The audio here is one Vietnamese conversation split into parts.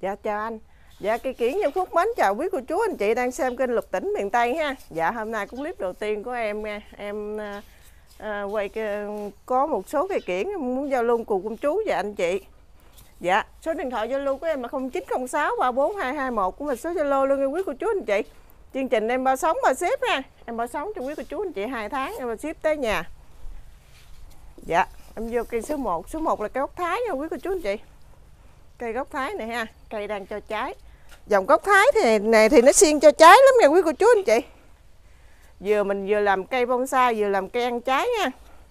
Dạ chào anh. Dạ cây kiển Nhân Phúc mến chào quý cô chú anh chị đang xem kênh Lục Tỉnh miền Tây ha. Dạ hôm nay cũng clip đầu tiên của em nha. Em quay có một số cây kiển muốn giao lưu cùng cô chú và anh chị. Dạ số điện thoại Zalo của em là 0906 34221 cũng là số Zalo luôn nha quý cô chú anh chị. Chương trình em bao sống bao ship ha. Em bao sống cho quý cô chú anh chị 2 tháng em bao ship tới nhà. Dạ em vô cây số 1. Số 1 là cây ốc Thái nha quý cô chú anh chị. Cây gốc Thái này ha, cây đang cho trái. Dòng gốc Thái thì này thì nó xiên cho trái lắm nha quý cô chú anh chị. Mình vừa làm cây bonsai vừa làm cây ăn trái nha.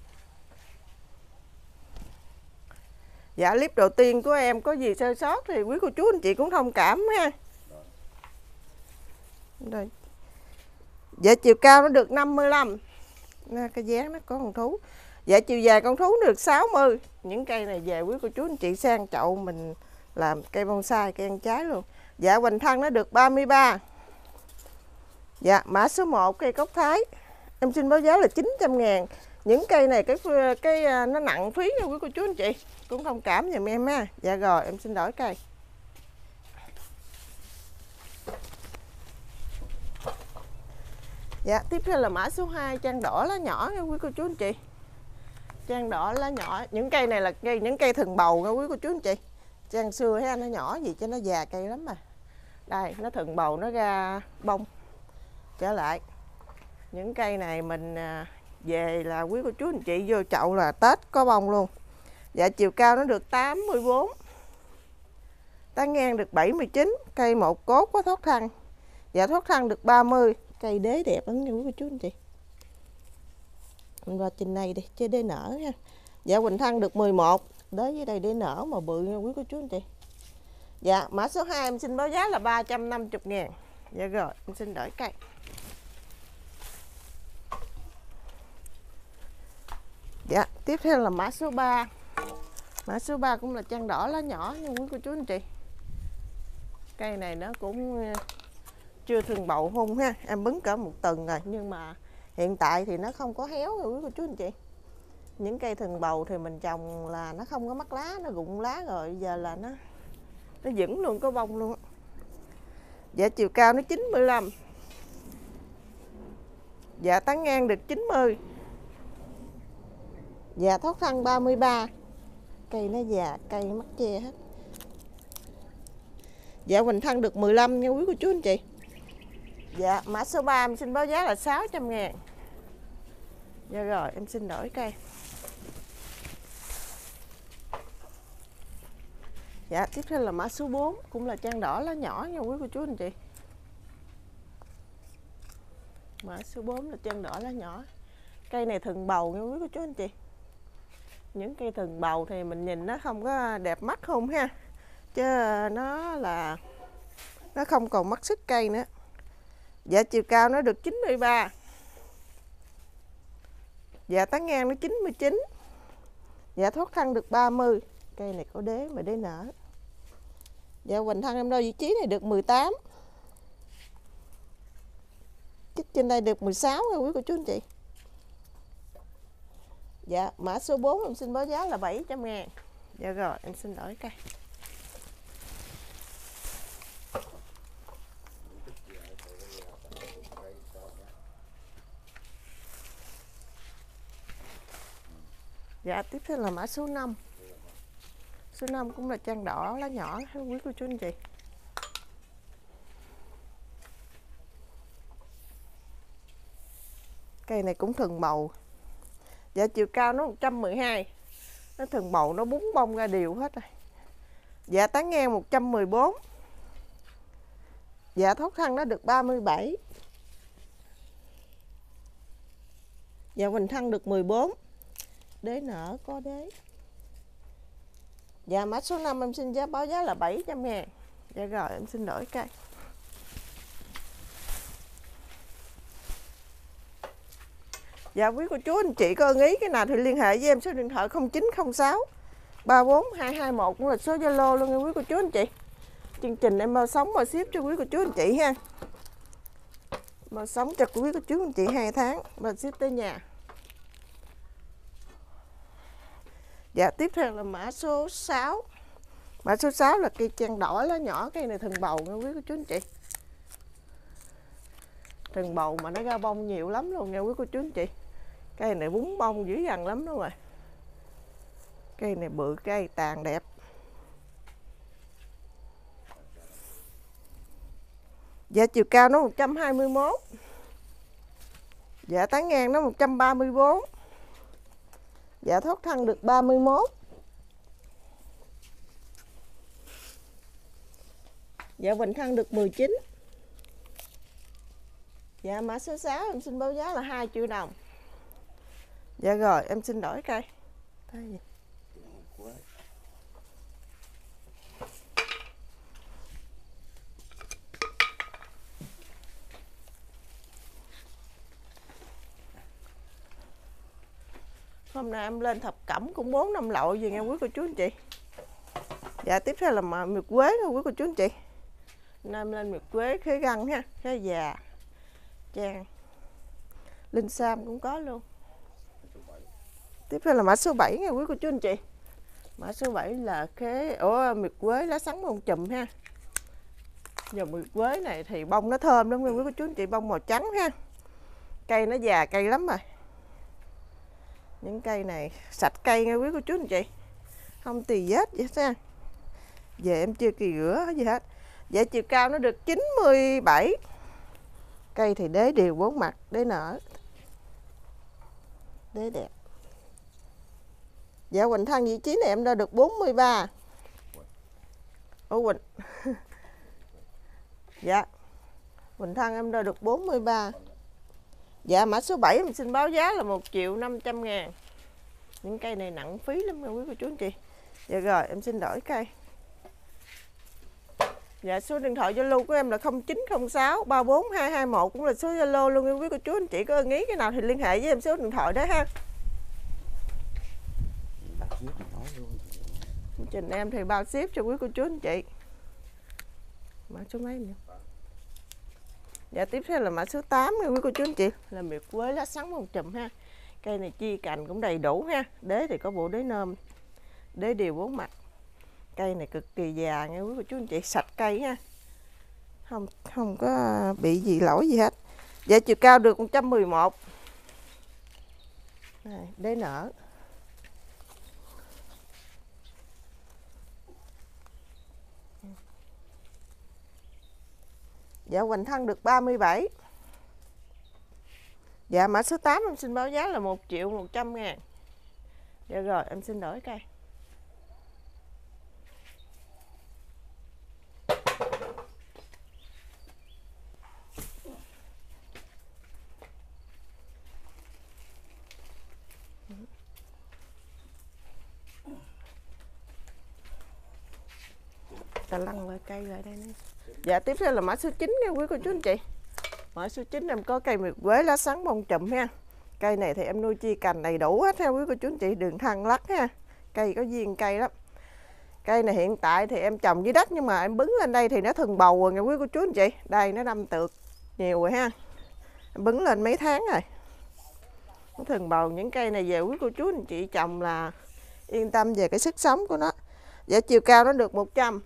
Dạ clip đầu tiên của em có gì sơ sót thì quý cô chú anh chị cũng thông cảm ha. Rồi. Dạ chiều cao nó được 55. Cái dáng nó có con thú. Dạ chiều dài con thú nó được 60. Những cây này về quý cô chú anh chị sang chậu mình làm cây bonsai, cây ăn trái luôn. Dạ hoành thân nó được 33. Dạ mã số 1 cây cốc Thái. Em xin báo giá là 900.000. Những cây này cái nó nặng phí nha quý cô chú anh chị. Cũng thông cảm giùm em ha. Dạ rồi em xin đổi cây. Dạ tiếp theo là mã số 2 trang đỏ lá nhỏ nha quý cô chú anh chị. Trang đỏ lá nhỏ. Những cây này là những cây thần bầu nha quý cô chú anh chị. Trang xưa ha, nó nhỏ gì cho nó già cây lắm mà. Đây nó thần bầu nó ra bông trở lại. Những cây này mình về là quý cô chú anh chị vô chậu là Tết có bông luôn. Dạ chiều cao nó được 84. Tán ngang được 79. Cây một cốt có thoát thân. Dạ thoát thân được 30. Cây đế đẹp lắm nha quý cô chú anh chị. Mình vào trình này đi, chơi đế nở ha. Dạ hoành thân được 11. Đối với đây đế nở mà bự nha quý cô chú anh chị. Dạ mã số 2 em xin báo giá là 350.000. Dạ rồi em xin đổi cây. Dạ tiếp theo là mã số 3. Mã số 3 cũng là trang đỏ lá nhỏ nha quý cô chú anh chị. Cây này nó cũng chưa thường bầu hung ha. Em bứng cỡ 1 tuần rồi nhưng mà hiện tại thì nó không có héo rồi quý cô chú anh chị. Những cây thường bầu thì mình trồng là nó không có mắc lá, nó rụng lá rồi, giờ là nó vững luôn, có bông luôn. Dạ chiều cao nó 95. Dạ tán ngang được 90. Dạ thoát thân 33. Cây nó già, cây mắc che hết. Dạ hoành thân được 15 nha quý cô chú anh chị. Dạ mã số 3 em xin báo giá là 600.000. Dạ rồi em xin đổi cây. Dạ tiếp theo là mã số 4 cũng là trang đỏ lá nhỏ nha quý cô chú anh chị. Mã số 4 là trang đỏ lá nhỏ. Cây này thần bầu nha quý cô chú anh chị. Những cây thần bầu thì mình nhìn nó không có đẹp mắt không ha. Chứ nó không còn mất sức cây nữa. Dạ chiều cao nó được 93. Dạ tán ngang nó 99. Dạ thoát thân được 30. Cây này có đế mà đế nở. Dạ hoành thân em đo vị trí này được 18. Chích trên đây được 16 nha quý cô chú anh chị. Dạ mã số 4 em xin báo giá là 700.000. Dạ rồi em xin đổi cây. Dạ tiếp theo là mã số 5. Số 5 cũng là trang đỏ lá nhỏ quý cô chú anh chị. Cây này cũng thần bầu. Dạ chiều cao nó 112. Nó thần bầu nó búng bông ra đều hết rồi. Dạ tán ngang 114. Dạ thoát thân nó được 37. Dạ hoành thân được 14. Đế nở có đế. Dạ mã số 5 em xin báo giá là 700.000. Dạ rồi em xin đổi cây. Dạ quý cô chú anh chị có ưng ý cái nào thì liên hệ với em số điện thoại 0906 34221 cũng là số Zalo luôn nha quý cô chú anh chị. Chương trình em bao sống bao ship cho quý cô chú anh chị ha. Bao sống cho quý cô chú anh chị 2 tháng và ship tới nhà. Dạ tiếp theo là mã số 6. Mã số 6 là cây trang đỏ lá nhỏ, cây này thần bầu nha quý cô chú anh chị. Thần bầu mà nó ra bông nhiều lắm luôn nha quý cô chú anh chị. Cây này búng bông dữ dằn lắm đó rồi. Cây này bự, cây tàn đẹp. Dạ chiều cao nó 121. Dạ tán ngang nó 134. Dạ thoát thân được 31. Dạ bình thân được 19. Dạ mã số 6 em xin báo giá là 2 triệu đồng. Dạ rồi em xin đổi cây. Thấy gì? Hôm nay em lên thập cẩm cũng 4 năm lậu gì nghe quý cô chú anh chị. Dạ tiếp theo là miệt quế nha quý cô chú anh chị. Hôm nay em lên miệt quế khế găng ha, khế già, trang, linh sam cũng có luôn. Tiếp theo là mã số 7 nha quý cô chú anh chị. Mã số 7 là khế miệt quế lá sắn bông chùm ha. Dòng miệt quế này thì bông nó thơm lắm nha quý cô chú anh chị, bông màu trắng ha. Cây nó già cây lắm rồi. Những cây này sạch cây nha quý cô chú anh chị, không tì vết gì hết ha. Về em chưa kỳ rửa gì hết. Dạ chiều cao nó được 97. Cây thì đế đều 4 mặt, đế nở, đế đẹp. Dạ Quỳnh thân vị trí này em đo được 43. Quỳnh dạ Quỳnh thân em đo được 43. Dạ mã số 7 mình xin báo giá là 1.500.000. Những cây này nặng phí lắm nha quý cô chú anh chị. Dạ rồi em xin đổi cây. Dạ số điện thoại Zalo của em là 0906 34221, cũng là số Zalo luôn nha quý cô chú anh chị. Có ưng ý cái nào thì liên hệ với em số điện thoại đó ha. Trình em thì bao ship cho quý cô chú anh chị. Mã số mấy nữa? Dạ tiếp theo là mã số 8 nha quý cô chú anh chị, là miệt quế lá sắn bông chùm ha. Cây này chi cành cũng đầy đủ ha. Đế thì có bộ đế nôm, đế đều 4 mặt. Cây này cực kỳ già nha quý cô chú anh chị, sạch cây ha. Không có bị gì lỗi gì hết. Dạ chiều cao được 111. Này, đế nở. Dạ hoành thân được 37. Dạ mã số 8 em xin báo giá là 1.100.000. Dạ rồi em xin đổi cây. Ta lăn lại cây lại đây nữa. Dạ tiếp theo là mã số 9 nha quý cô chú anh chị. Mã số 9 em có cây miệt quế lá sắn bông chùm ha. Cây này thì em nuôi chi cành đầy đủ hết ha quý cô chú anh chị, đường thân lắc ha. Cây có duyên cây lắm. Cây này hiện tại thì em trồng dưới đất, nhưng mà em bứng lên đây thì nó thần bầu rồi nha quý cô chú anh chị. Đây nó đâm tược nhiều rồi ha. Em bứng lên mấy tháng rồi. Nó thần bầu. Những cây này về quý cô chú anh chị trồng là yên tâm về cái sức sống của nó. Dạ chiều cao nó được 100.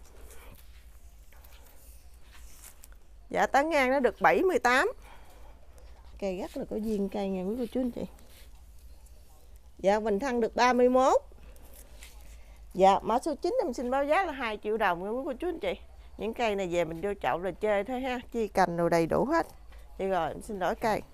Dạ tán ngang nó được 78. Cây rất là có duyên cây nha quý cô chú anh chị. Dạ bình thân được 31. Dạ mã số 9 em xin báo giá là 2 triệu đồng nha quý cô chú anh chị. Những cây này về mình vô chậu là chơi thôi ha, chi cành đồ đầy đủ hết. Vậy rồi em xin đổi cây.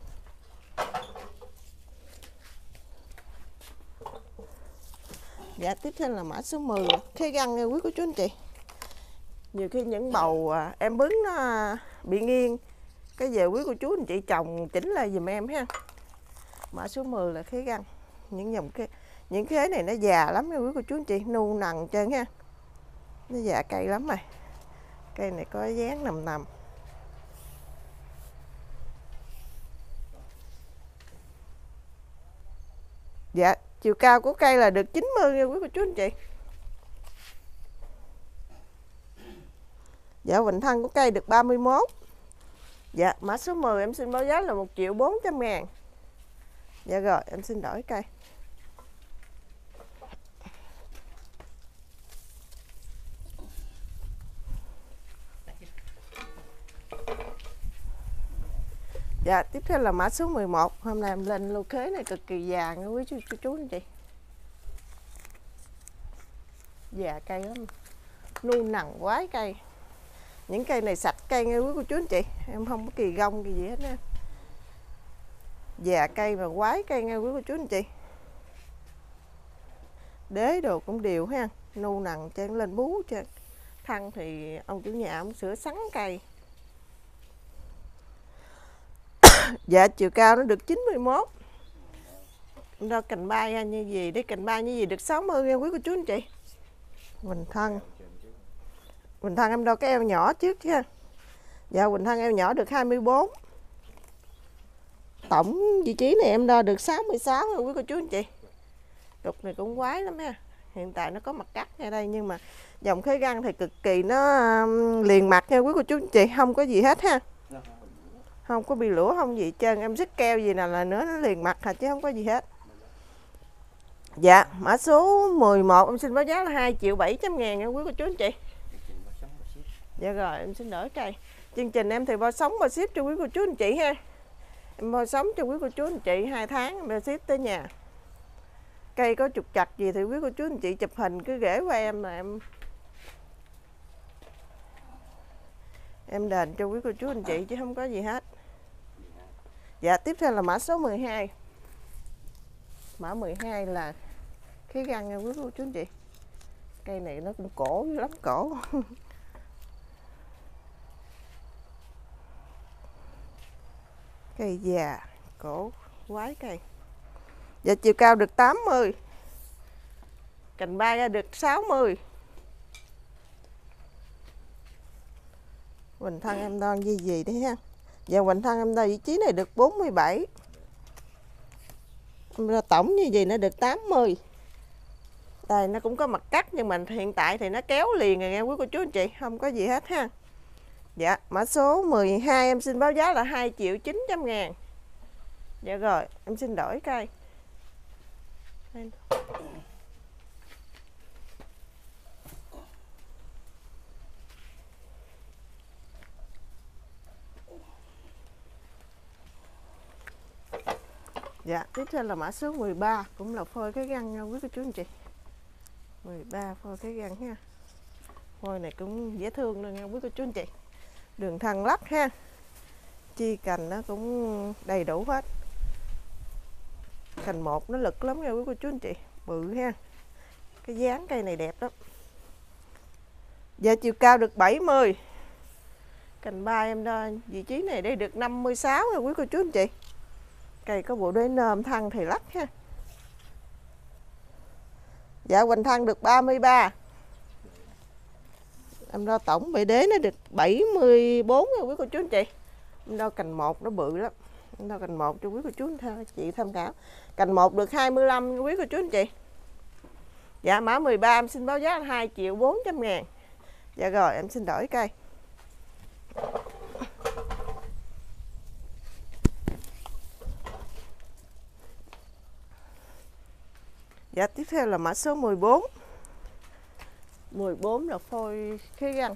Dạ tiếp theo là mã số 10 khế găng nha quý cô chú anh chị. Nhiều khi những bầu em bứng nó bị nghiêng, cái về quý cô chú anh chị trồng chỉnh lại giùm em ha. Mã số 10 là khế găng. Những khế này nó già lắm nha quý cô chú anh chị, nu nằng trơn ha. Nó già cây lắm rồi. Cây này có dáng nằm. Dạ chiều cao của cây là được 90 nha quý cô chú anh chị. Dạ hoành thân của cây được 31. Dạ mã số 10 em xin báo giá là 1.400.000. Dạ rồi em xin đổi cây. Dạ, tiếp theo là mã số 11. Hôm nay em lên lô khế này cực kỳ già nha quý chú anh chị. Già cây lắm, nu nằng quái cây. Những cây này sạch cây nghe quý cô chú anh chị. Em không có kỳ gông gì hết nha. Già cây mà quái cây nghe quý cô chú anh chị. Đế đồ cũng đều ha, nu nằng trang lên bú cho thân thì ông chủ nhà ông sửa sắn cây. Dạ, chiều cao nó được 91. Đo cành bay như gì đấy, cành bay như gì được 60 nha quý cô chú anh chị. Quỳnh thân em đo cái eo nhỏ trước nha. Dạ, Quỳnh thân eo nhỏ được 24. Tổng vị trí này em đo được 66 nha quý cô chú anh chị. Đục này cũng quái lắm ha. Hiện tại nó có mặt cắt ngay đây, nhưng mà dòng khế găng thì cực kỳ nó liền mặt nha quý cô chú anh chị, không có gì hết ha. Không có bị lũa không gì trơn, em xích keo gì nào là nữa nó liền mặt hả chứ không có gì hết. Dạ, mã số 11 em xin báo giá là 2.700.000 nha quý cô chú anh chị. Dạ rồi, em xin đổi cây. Chương trình em thì bao sống bao ship cho quý cô chú anh chị ha. Em bao sống cho quý cô chú anh chị 2 tháng em bao ship tới nhà. Cây có trục trặc gì thì quý cô chú anh chị chụp hình cứ gửi qua em là em đền cho quý cô chú anh chị chứ không có gì hết. Dạ, tiếp theo là mã số 12. Mã 12 là cái găng nha quý cô chú anh chị. Cây này nó cũng cổ lắm, cổ. Cây già, cổ, quái cây. Dạ, chiều cao được 80. Cành bay ra được 60. Quỳnh thân em đo gì đấy ha. Dạ, Quỳnh thân em đo vị trí này được 47. Em đo tổng như gì nó được 80. Đây nó cũng có mặt cắt, nhưng mà hiện tại thì nó kéo liền rồi nghe quý cô chú anh chị, không có gì hết ha. Dạ, mã số 12 em xin báo giá là 2.900.000. Dạ rồi, em xin đổi cây. Dạ, tiếp theo là mã số 13, cũng là phôi cái găng nha quý cô chú anh chị. 13 phôi cái găng ha. Phôi này cũng dễ thương luôn nha quý cô chú anh chị. Đường thân lắc ha. Chi cành nó cũng đầy đủ hết. Cành một nó lực lắm nha quý cô chú anh chị, bự ha. Cái dáng cây này đẹp lắm. Dạ, chiều cao được 70. Cành ba em đo vị trí này đây được 56 nha quý cô chú anh chị. Cây có bộ đế nôm, thân thì lắc ha. Dạ, Quỳnh thân được 33. Em đo tổng bệ đế nó được 74 nha quý cô chú anh chị. Em đo cành một nó bự lắm. Em đo cành một cho quý cô chú anh chị tham khảo. Cành một được 25 nha quý cô chú anh chị. Dạ, mã 13 em xin báo giá là 2.400.000. Dạ rồi, em xin đổi cây. Dạ, tiếp theo là mã số 14. 14 là phôi khế găng.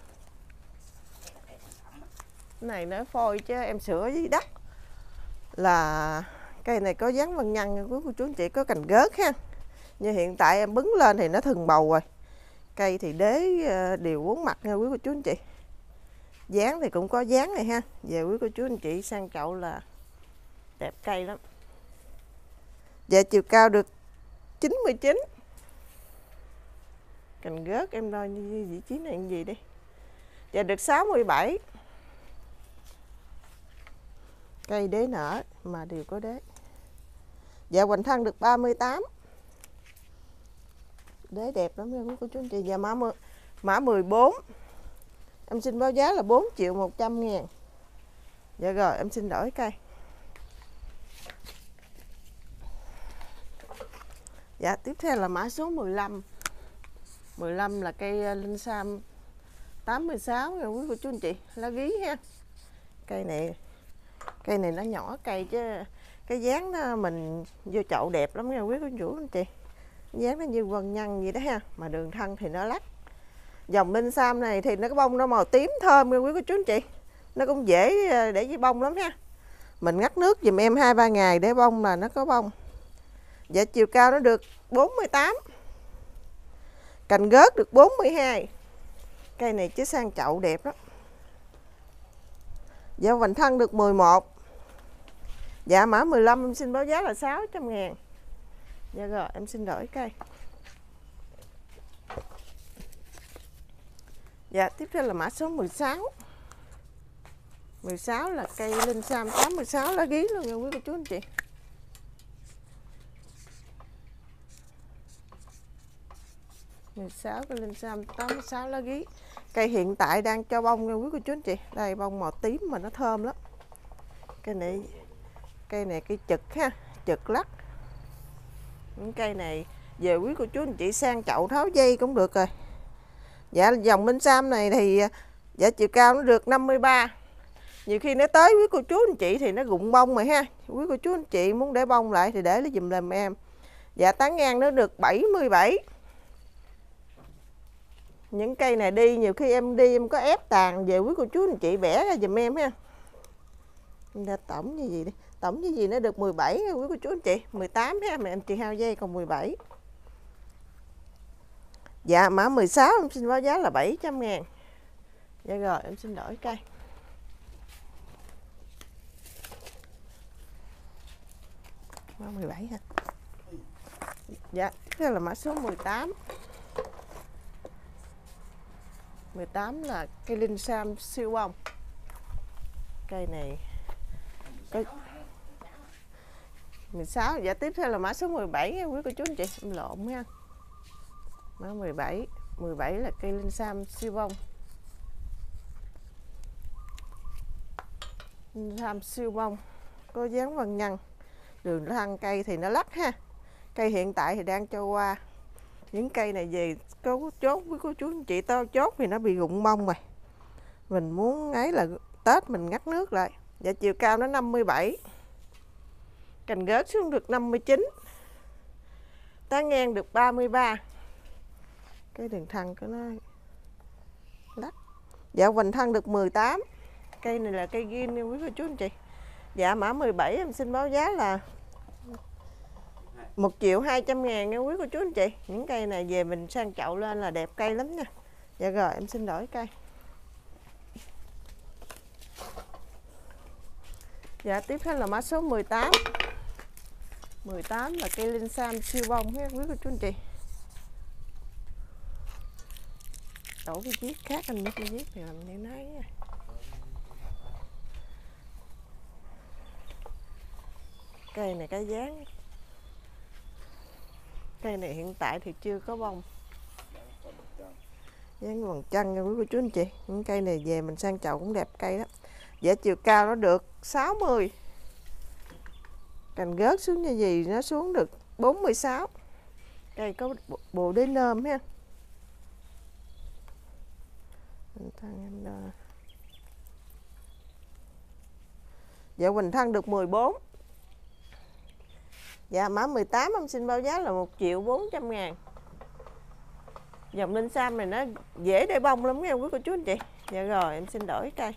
Cái này nó phôi chứ em sửa với đất. Là cây này có dáng vân nhăn nha quý cô chú anh chị, có cành gớt ha. Như hiện tại em bứng lên thì nó thừng bầu rồi. Cây thì đế đều 4 mặt nha quý cô chú anh chị. Dáng thì cũng có dáng này ha. Về quý cô chú anh chị sang chậu là đẹp cây lắm. Dạ, chiều cao được 99. Cành gớt em đo như vị trí này gì đi. Dạ, được 67. Cây đế nở mà đều có đế. Dạ, Quỳnh thân được 38. Đế đẹp lắm nha quý cô chú anh chị. Dạ, mã 14 em xin báo giá là 4.100.000. Dạ rồi, em xin đổi cây. Dạ, tiếp theo là mã số 15. 15 là cây linh sam 86 nha quý cô chú anh chị, lá gí ha. Cây này nó nhỏ cây chứ cái dáng nó mình vô chậu đẹp lắm nha quý cô chú anh chị. Dáng nó như vân nhăn gì đó ha, mà đường thân thì nó lắc. Dòng linh sam này thì nó có bông nó màu tím thơm nha quý cô chú anh chị. Nó cũng dễ để với bông lắm ha. Mình ngắt nước giùm em 2-3 ngày để bông là nó có bông. Dạ chiều cao nó được 48. Cành gớt được 42. Cây này chứ sang chậu đẹp lắm. Dạ vành thân được 11. Dạ mã 15 em xin báo giá là 600.000. Dạ rồi em xin đổi cây. Dạ tiếp theo là mã số 16. 16 là cây Linh Sam 86 lá gí luôn nha quý cô chú anh chị. Cây Linh Sam 86 lá gí. Cây hiện tại đang cho bông nha quý cô chú anh chị. Đây bông màu tím mà nó thơm lắm. Cây này cây trực ha, trực lắc. Những cây này về quý cô chú anh chị sang chậu tháo dây cũng được rồi. Dạ dòng Linh Sam này thì dạ chiều cao nó được 53. Nhiều khi nó tới quý cô chú anh chị thì nó rụng bông rồi ha. Quý cô chú anh chị muốn để bông lại thì để nó dùm làm em. Dạ tán ngang nó được 77. Những cây này đi nhiều khi em đi em có ép tàn về quý cô chú anh chị bẻ ra dùm em ha. Tổng như gì đi. Tổng như gì nó được 17 quý cô chú anh chị. 18 ha mà em chị hao dây còn 17. Dạ mã 16 em xin báo giá là 700.000. Dạ rồi em xin đổi cây. Mã 17 ha. Dạ đây là mã số 18. 18 là cây Linh Sam siêu bông. Cây này cây 16. Dạ tiếp theo là mã số 17 nha quý cô chú anh chị. Em lộn ha. Mã 17. 17 là cây Linh Sam siêu bông. Linh Sam siêu bông có dáng vân nhân. Đường thân cây thì nó lắc ha. Cây hiện tại thì đang cho qua. Những cây này về có chốt với cô chú anh chị to chốt thì nó bị rụng bông rồi. Mình muốn ấy là Tết mình ngắt nước lại. Dạ chiều cao nó 57. Cành gớt xuống được 59. Tán ngang được 33. Cái đường thân của nó lắc. Dạ vành thân được 18. Cây này là cây gin nha quý cô chú anh chị. Dạ mã 17 em xin báo giá là 1.200.000 nha quý cô chú anh chị. Những cây này về mình sang chậu lên là đẹp cây lắm nha. Dạ rồi em xin đổi cây. Dạ tiếp theo là mã số 18. 18 là cây Linh Sam siêu bông ha quý cô chú anh chị. Đổ cái viết khác anh biết cái viết thì làm như nấy nha. Cây này cái dáng. Cây này hiện tại thì chưa có bông. Dáng bằng chân nha quý cô chú anh chị. Những cây này về mình sang chậu cũng đẹp cây đó. Dạ chiều cao nó được 60. Cành gớt xuống như gì nó xuống được 46. Cây có bộ đế nơm ha. Dạ Quỳnh Thân được 14. Dạ mã 18 em xin báo giá là 1.400.000. Dòng Linh Sam này nó dễ để bông lắm nha quý cô chú anh chị. Dạ rồi em xin đổi cây.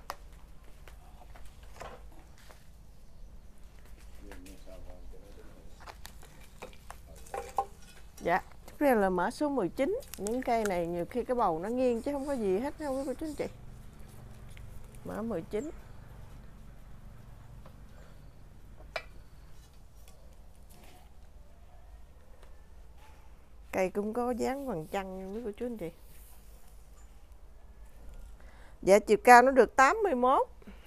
Dạ tiếp theo là mã số 19. Những cây này nhiều khi cái bầu nó nghiêng chứ không có gì hết đâu quý cô chú anh chị. Mã 19. Cây cũng có dáng vầng trăng nha quý cô chú anh chị. Dạ chiều cao nó được 81.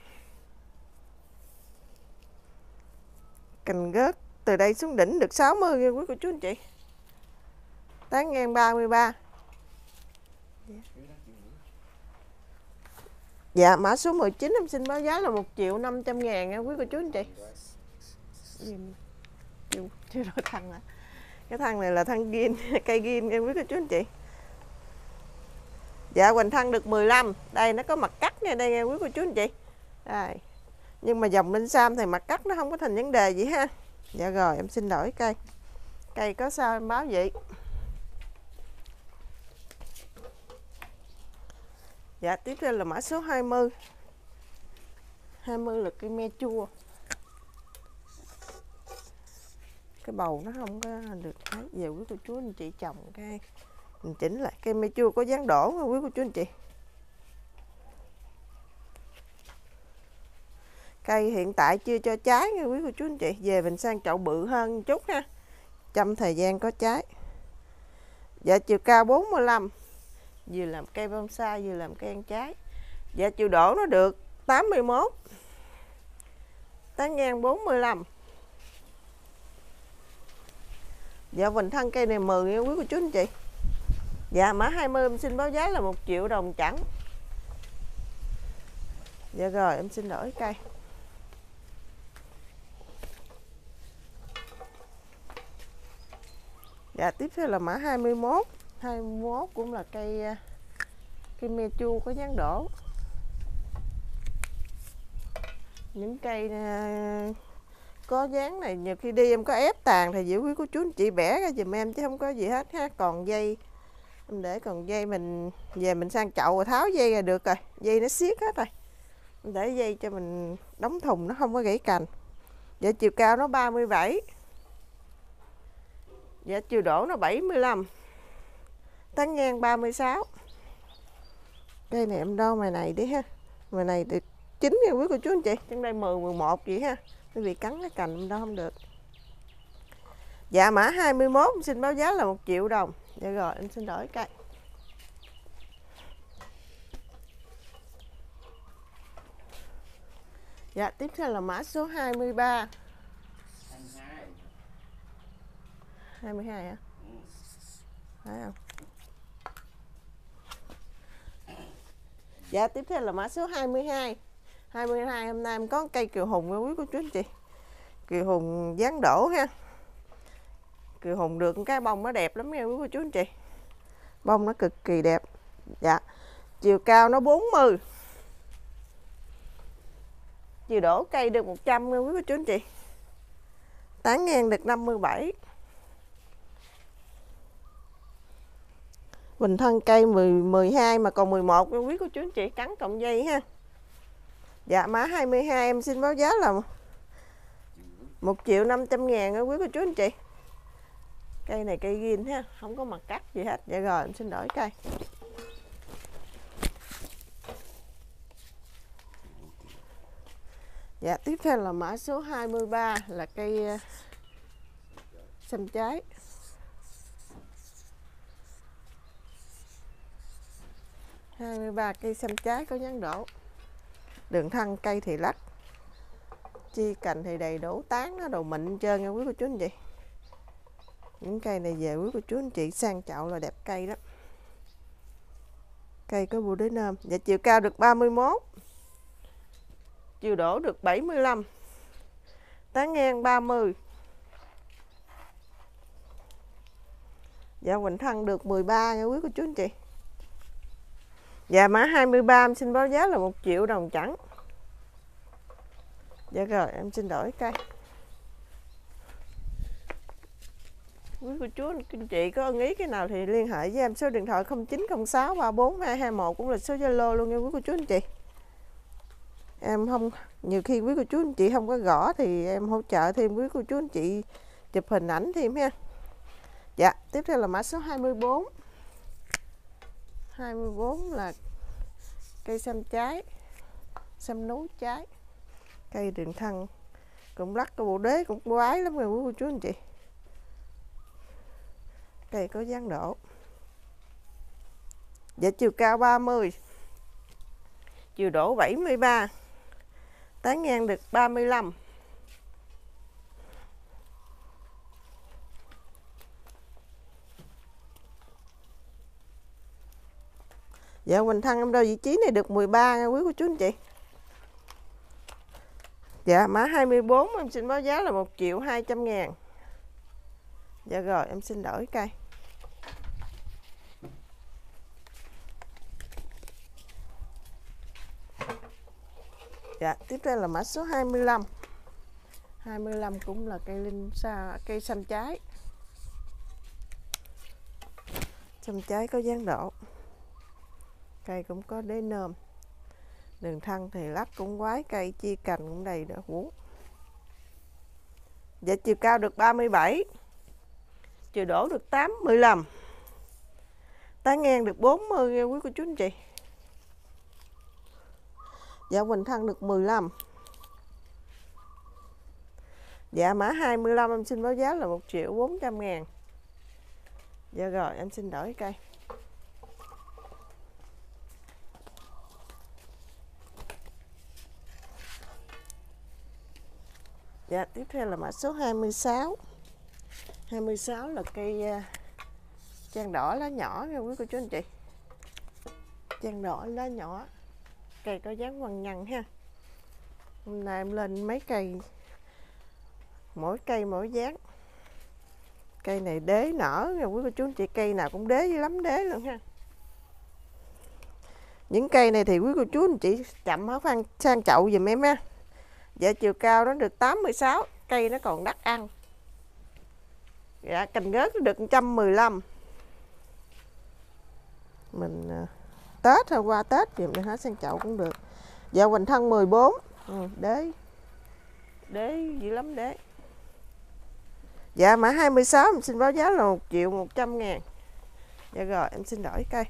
Cành gớt từ đây xuống đỉnh được 60 nha quý cô chú anh chị. Tán ngang 33. Dạ mã số 19 em xin báo giá là 1.500.000 nha quý cô chú anh chị. Chưa đổi thân à. Cái thân này là thân gin, cây gin nha quý cô chú anh chị. Dạ hoành thân được 15. Đây nó có mặt cắt nha đây nha quý cô chú anh chị. Đây. Nhưng mà dòng Linh Sam thì mặt cắt nó không có thành vấn đề gì ha. Dạ rồi em xin đổi cây. Cây có sao em báo vậy. Dạ tiếp theo là mã số 20. 20 là cây me chua. Cái bầu nó không có được ấy. Về quý cô chú anh chị trồng cái mình chỉnh lại. Cây me chua có dáng đổ nha quý cô chú anh chị. Cây hiện tại chưa cho trái nha quý cô chú anh chị. Về mình sang chậu bự hơn chút ha. Trong thời gian có trái. Dạ chiều cao 45. Vừa làm cây bonsai vừa làm cây ăn trái. Dạ chiều đổ nó được 81. Tán ngang 45. Dạ vành thân cây này 10 nha quý cô chú anh chị. Dạ mã 20 em xin báo giá là 1 triệu đồng chẵn. Dạ rồi em xin đổi cây. Dạ tiếp theo là mã 21. 21 cũng là cây me chua có dáng đổ. Những cây có dáng này nhiều khi đi em có ép tàn thì giữ quý cô chú anh chị bẻ ra giùm em chứ không có gì hết ha. Còn dây em để còn dây mình về mình sang chậu rồi tháo dây ra được rồi. Dây nó xiết hết rồi. Em để dây cho mình đóng thùng nó không có gãy cành. Dạ chiều cao nó 37. Dạ chiều đổ nó 75. Tán ngang 36. Cây này em đo mày này đi ha. Mày này được 9 nha quý cô chú anh chị. Trong đây 10, 11 vậy ha. Bởi vì cắn cái cành em đo không được. Dạ mã 21 em xin báo giá là 1 triệu đồng. Dạ rồi em xin đổi cây. Dạ tiếp theo là mã số 23. 22 hả? Phải không? Dạ tiếp theo là mã số 22. 22 hôm nay em có cây kiều hùng nha quý cô chú anh chị. Kiều hùng dáng đổ ha. Kiều hùng được cái bông nó đẹp lắm nha quý cô chú anh chị. Bông nó cực kỳ đẹp. Dạ. Chiều cao nó 40. Chiều đổ cây được 100 nha quý cô chú anh chị. Tán ngang được 57. Bình thân cây 12 mà còn 11 nha quý cô chú anh chị, cắn cộng dây ha. Dạ mã 22 em xin báo giá là 1.500.000 nha quý cô chú anh chị. Cây này cây ghim ha, không có mặt cắt gì hết. Dạ rồi em xin đổi cây. Dạ tiếp theo là mã số 23 là cây xanh trái. Cây 23 cây xanh trái có dáng đổ. Đường thân cây thì lắc. Chi cành thì đầy đủ, tán nó đồ mịn trơn nha quý cô chú anh chị. Những cây này về quý cô chú anh chị sang chậu là đẹp cây đó. Cây có bù đế nôm. Dạ chiều cao được 31. Chiều đổ được 75. Tán ngang 30. Dạ hoành thân được 13 nha quý cô chú anh chị. Dạ mã 23 em xin báo giá là 1 triệu đồng chẵn. Dạ rồi em xin đổi cây. Quý cô chú anh chị có ưng ý cái nào thì liên hệ với em, số điện thoại 0906 34221 cũng là số Zalo luôn nha quý cô chú anh chị. Em không, nhiều khi quý cô chú anh chị không có gõ thì em hỗ trợ thêm quý cô chú anh chị chụp hình ảnh thêm ha. Dạ tiếp theo là mã số 24. 24 là cây xăm trái, xăm núi trái. Cây đường thân cũng lắc, cái bộ đế cũng quái lắm rồi quý cô chú anh chị. Cây có dáng đổ. Dạ chiều cao 30. Chiều đổ 73. Tán ngang được 35. Dạ hoành thân em đo vị trí này được 13 nha quý cô chú anh chị. Dạ mã 24 em xin báo giá là 1.200.000. Dạ rồi em xin đổi cây. Dạ tiếp theo là mã số 25. 25 cũng là cây linh sa, cây xanh trái. Xanh trái có dáng đổ. Cây cũng có đế nôm. Đường thân thì lắp cũng quái, cây chia cành cũng đầy nữa vú. Dạ chiều cao được 37, chiều đổ được 85, tán ngang được 40 nha quý cô chú anh chị. Dạ hoành thân được 15. Dạ mã 25 em xin báo giá là 1.400.000. Dạ rồi em xin đổi cây. Dạ tiếp theo là mã số 26. 26 là cây trang đỏ lá nhỏ nha quý cô chú anh chị. Trang đỏ lá nhỏ, cây có dáng quằn nhằn ha. Hôm nay em lên mấy cây, mỗi cây mỗi dáng. Cây này đế nở nha quý cô chú anh chị, cây nào cũng đế với lắm đế luôn ha. Những cây này thì quý cô chú anh chị chậm háo phan sang chậu giùm em ha. Dạ chiều cao nó được 86, cây nó còn đắt ăn. Dạ cành gớt nó được 115. Mình Tết hay qua Tết thì mình hái sang chậu cũng được. Dạ hoành thân 14. Đế dữ lắm đế. Dạ mã 26 em xin báo giá là 1.100.000. Dạ rồi em xin đổi cây.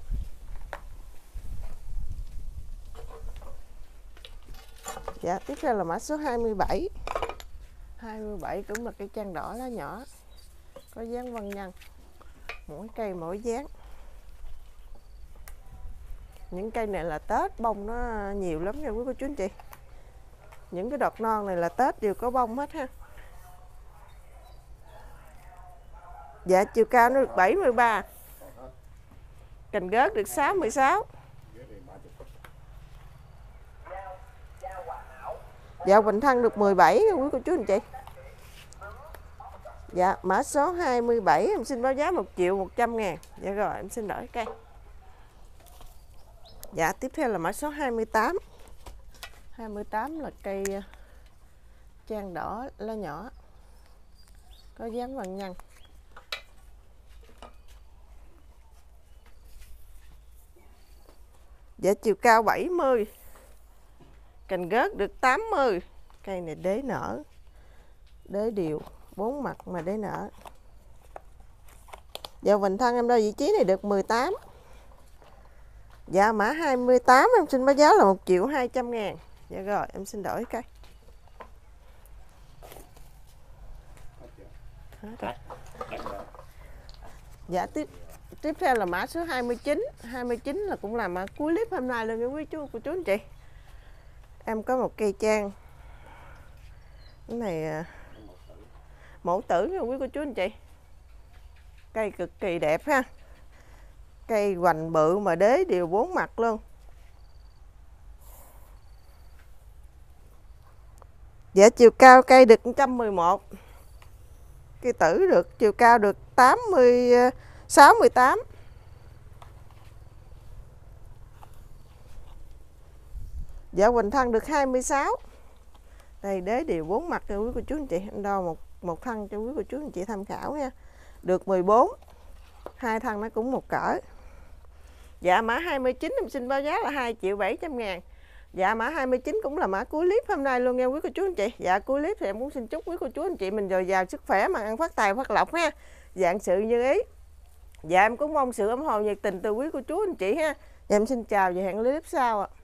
Dạ tiếp theo là mã số 27. 27 cũng là cây trang đỏ lá nhỏ, có dáng vân nhân, mỗi cây mỗi dáng. Những cây này là Tết bông nó nhiều lắm nha quý cô chú anh chị. Những cái đọt non này là Tết đều có bông hết ha. Dạ chiều cao nó được 73, cành gớt được 66. Dạ hoành thân được 17 nha quý cô chú anh chị. Dạ mã số 27 em xin báo giá 1.100.000. Dạ rồi em xin đổi cây. Dạ tiếp theo là mã số 28. 28 là cây trang đỏ lá nhỏ, có dáng vằn nhăn. Dạ chiều cao 70, cành gớt được 80. Cây này đế nở, đế đều 4 mặt mà đế nở. Dạ hoành thân em đo vị trí này được 18. Dạ mã 28 em xin báo giá là 1.200.000. Dạ rồi em xin đổi cây. Dạ tiếp theo là mã số 29. 29 là cũng là mã cuối clip hôm nay luôn nha quý chú anh chị. Em có một cây trang, cái này mẫu tử nha quý cô chú anh chị. Cây cực kỳ đẹp ha, cây hoành bự mà đế đều 4 mặt luôn. Dạ chiều cao cây được 111, cây tử được chiều cao được 68. Dạ hoành thân được 26. Đây đế đều 4 mặt cho quý cô chú anh chị. Em đo một thân cho quý cô chú anh chị tham khảo nha. Được 14. Hai thân nó cũng một cỡ. Dạ mã 29 em xin báo giá là 2.700.000. Dạ mã 29 cũng là mã cuối clip hôm nay luôn nha quý cô chú anh chị. Dạ cuối clip thì em muốn xin chúc quý cô chú anh chị mình dồi dào sức khỏe mà ăn phát tài phát lộc ha. Dạng sự như ý. Dạ em cũng mong sự ủng hộ nhiệt tình từ quý cô chú anh chị ha. Dạ em xin chào và hẹn clip sau ạ.